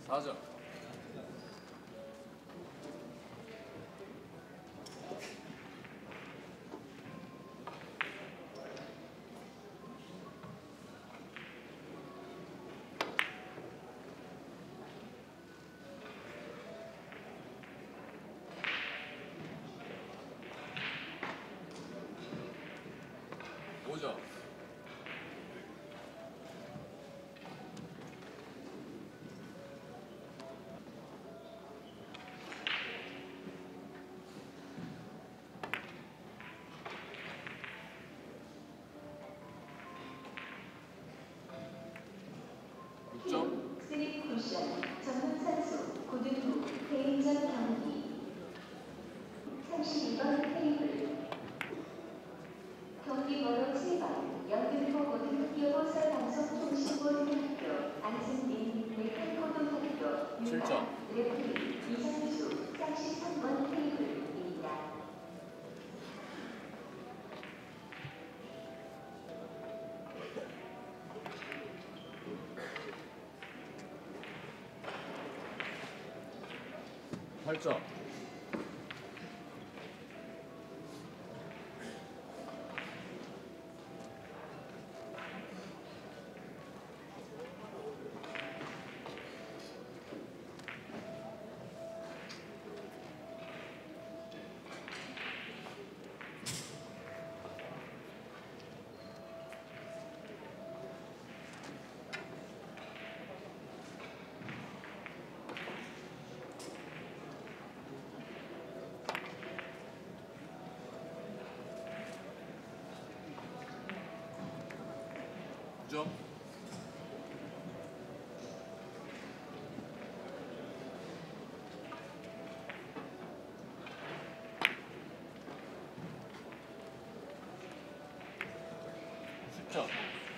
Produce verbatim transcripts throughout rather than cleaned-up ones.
사 점. 오 점. 육 점. 쓰리 쿠션 전문 선수 고등부 대인전 경기 삼십이 번 테이블 경기 번호 칠 번 영등포 고등교보설 방송통신고등학교 안승민 메탈고등학교 칠 점. 레프리 이상수 삼십삼 번 테이블입니다. 팔 점. 구 점. 십 점.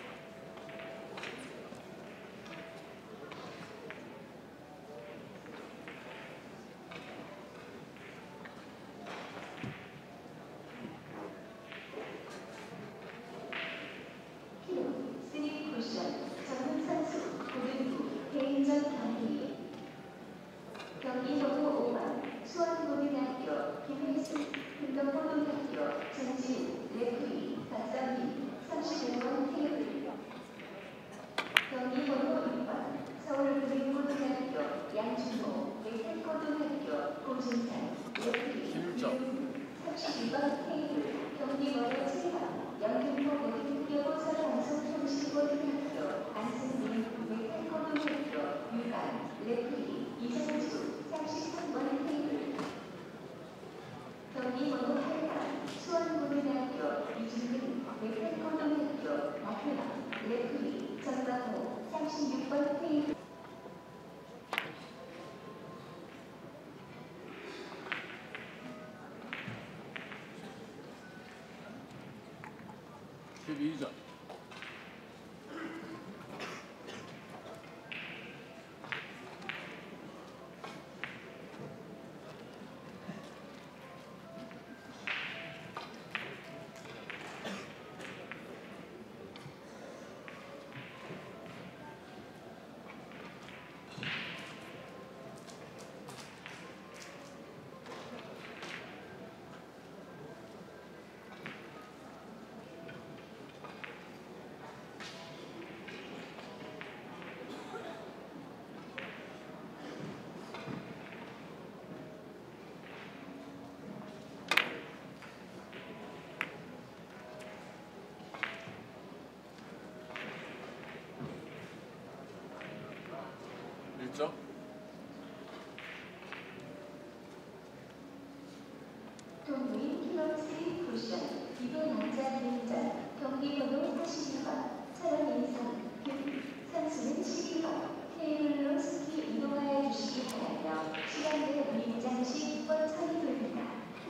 쓰리 쿠션 전문 선수 고등부 대인전 경기 경기 번호 오 번 수원고등학교 김혜수 흥덕고등학교 전지우 레프리 박선민 삼십오 번 테이블 경기 번호 육 번 서울국민고등학교 양준호 메탈고등학교 고준산 레프리 이윤 삼십이 번 테이블 경기 번호 칠 번 영등포 고등교보설 방송통신고등학교 안승민 메탈고등학교 유관 레프리 이상수 삼십삼 번 테이블 경기 번호 팔 번 수원고등학교 이준근 메탈고등학교 마크랑 레프리 전광호 삼십육 번 테이블 십이 점. 일 점. 동부인 킬로쓰리 쿠션 이도 남자 개인전 경기 번호 사십이 번 차량인선 선수는 십이 번 테이블로 스키 이동하여 주시기 바라며 시간대 위장 시 육 번 처리됩니다.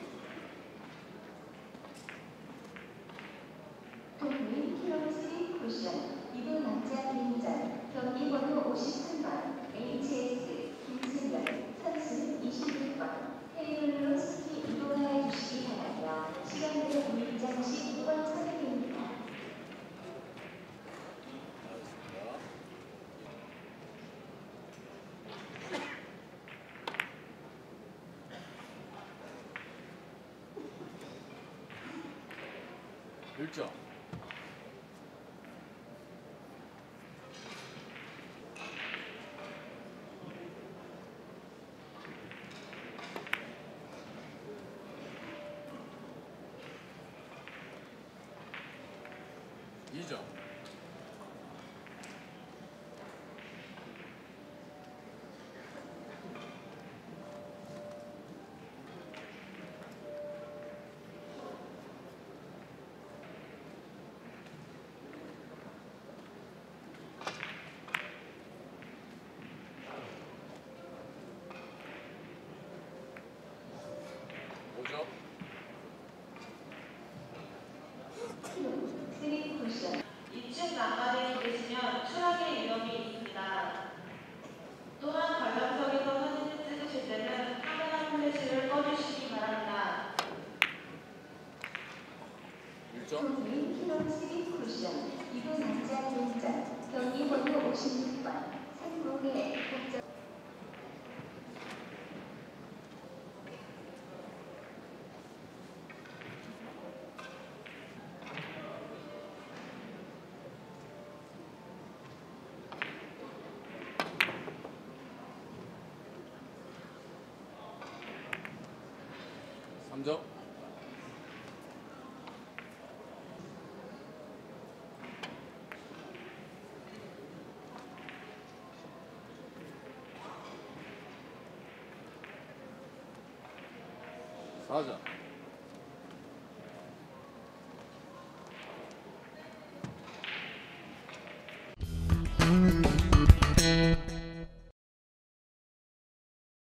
동부인 킬로쓰리 쿠션 이도 남자 개인전 경기 번호 오십삼 번 에이치에스 김승현 선수는 이십육 번 테이블로 스키 이동하여 주시기 바라며 시간대 위장 시 육 번 처리됩니다. 일 점. 이 점. 오 점. 쓰리 쿠션. 이 층 난간에 계시면 추락의 위험이 있습니다. 또한 관람석에서 사진을 찍으실 때는 카메라 플래시를 꺼주시기 바랍니다. 일 점. 동부인 키로 쓰리 쿠션. 이동 남자 개인전. 경기 번호 오십육 번. 상공의 국적. 삼 점. 사 점.